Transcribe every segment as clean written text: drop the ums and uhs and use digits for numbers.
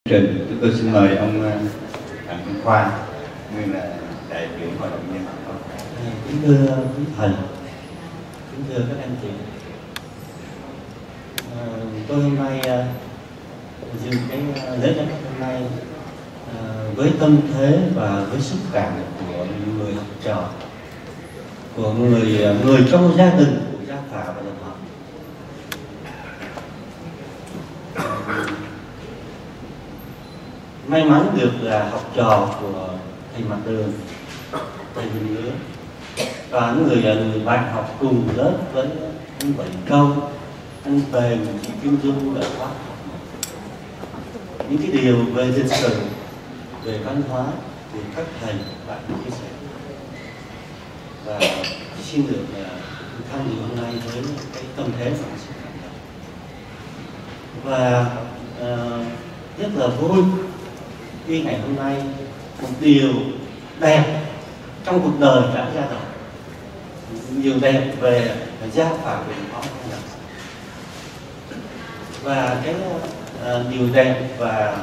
Trình, chúng tôi xin mời ông Đặng Văn Khoa, nguyên là đại biểu hội đồng nhân dân. Kính thưa quý thầy, kính thưa các anh chị, tôi hôm nay dự cái lễ giám đốc hôm nay với tâm thế và với xúc cảm của người học trò, của người trong gia đình của Gia Phả và dòng họ. May mắn được là học trò của thầy Mặt Đường, thầy Bình Lứa và người bạn học cùng lớp với anh Bảy Câu, anh Bền, chị Kim Dung đã khóa học những cái điều về lịch sử, về văn hóa thì các thầy bạn chia sẻ, và xin được tham dự hôm nay với cái tâm thế và sự cảm động, và rất là vui khi ngày hôm nay một điều đẹp trong cuộc đời đã ra đời, nhiều đẹp về Gia Phả Bình Phó, và cái điều đẹp và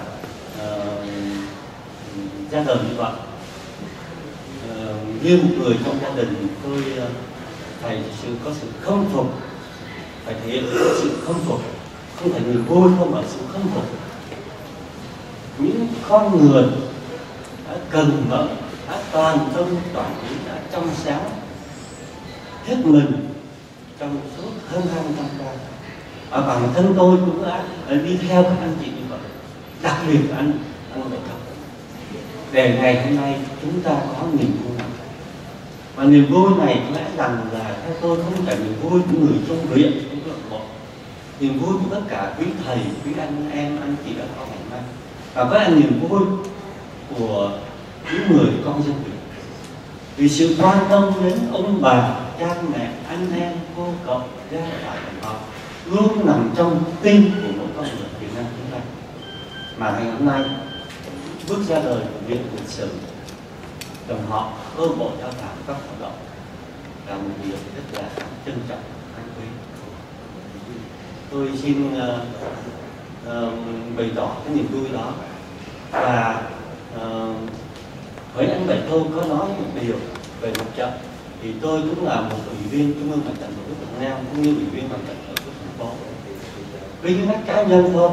ra đời như vậy. Như một người trong gia đình, tôi phải có sự khâm phục, phải thể hiện sự khâm phục, không phải niềm vui không, mà sự khâm phục những con người đã cần mẫn, đã toàn tâm toàn ý, đã trong sáng hết mình trong suốt hơn 20 năm qua. Và bản thân tôi cũng đã đi theo các anh chị như vậy, đặc biệt anh Bảy Câu, để ngày hôm nay chúng ta có niềm vui này. Và niềm vui này có lẽ rằng là theo tôi không phải niềm vui của người trong viện, của câu lạc bộ, niềm vui của tất cả quý thầy, quý anh em, anh chị đã có ngày hôm nay, và có là niềm vui của những người con dân Việt, vì sự quan tâm đến ông bà, cha mẹ, anh em, cô cậu, gia phả dòng họ luôn nằm trong tim của mỗi con người Việt Nam chúng ta. Mà ngày hôm nay bước ra đời của viện lịch sử dòng họ câu bộ Gia Phả các hoạt động là một điều rất là trân trọng, anh quý. Tôi xin bày tỏ cái niềm vui đó. Và với anh Bảy Câu có nói một điều về mặt trận, thì tôi cũng là một ủy viên Trung ương Mặt trận Tổ quốc Việt Nam, cũng như ủy viên Mặt trận Tổ quốc thành phố. Với những cá nhân thôi,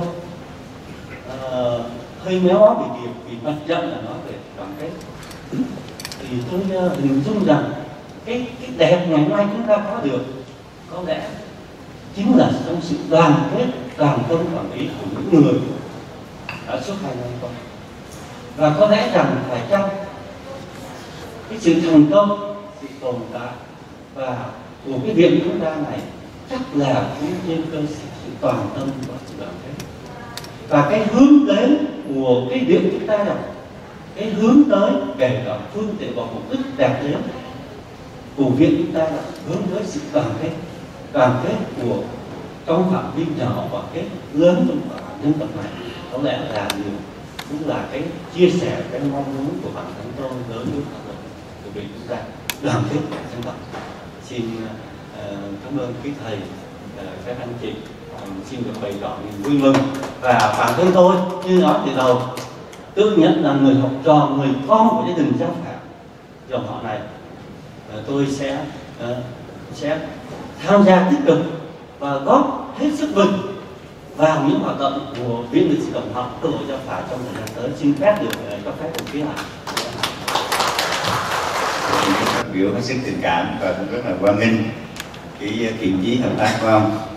hơi méo mó bị điểm, vì mặt trận là nói về đoàn kết, thì tôi hình dung rằng cái đẹp ngày hôm nay chúng ta có được có lẽ chính là trong sự đoàn kết, toàn tâm toàn ý của những người đã suốt 2 năm qua. Và có lẽ rằng phải chăng cái sự thành công, sự tồn tại và của cái viện chúng ta này chắc là cũng trên cơ sở sự toàn tâm và sự đoàn kết. Và cái hướng đến của cái viện chúng ta là cái hướng tới kể cả phương tiện và mục đích đạt đến của viện chúng ta là hướng tới sự đoàn kết của trong phạm vi nhỏ và cái lớn trong nhân tộc này. Có lẽ là điều cũng là cái chia sẻ, cái mong muốn của bản thân tôi đối với hoạt động của viện chúng ta đoàn kết cả dân tộc. Xin cảm ơn quý thầy, các anh chị, xin được bày tỏ niềm vui mừng. Và bản thân tôi như nói từ đầu, tự nhận là người học trò, người con của gia đình Gia Phả dòng họ này, tôi sẽ tham gia tích cực và góp hết sức mình vào những hoạt động của viện lịch sử dòng họ câu lạc bộ Gia Phả trong thời gian tới. Xin phép được cho phép đồng chí lại. Phát biểu hết sức tình cảm và cũng rất là hoan nghênh cái thiện chí hợp tác của ông.